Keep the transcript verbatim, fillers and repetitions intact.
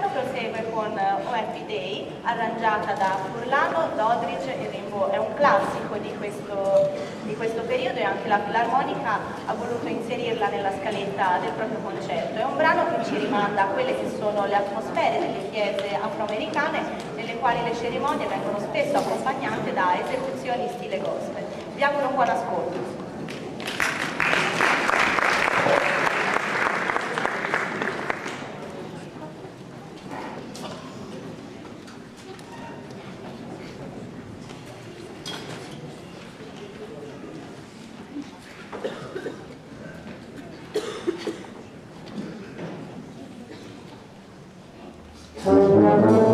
concerto prosegue con O Happy Day, arrangiata da Furlano, Doddridge e Rimbaud. È un classico di questo, di questo periodo e anche la Filarmonica ha voluto inserirla nella scaletta del proprio concerto. È un brano che ci rimanda a quelle che sono le atmosfere delle chiese afroamericane, nelle quali le cerimonie vengono spesso accompagnate da esecuzioni stile gospel. Vi auguro un buon ascolto. Thank you.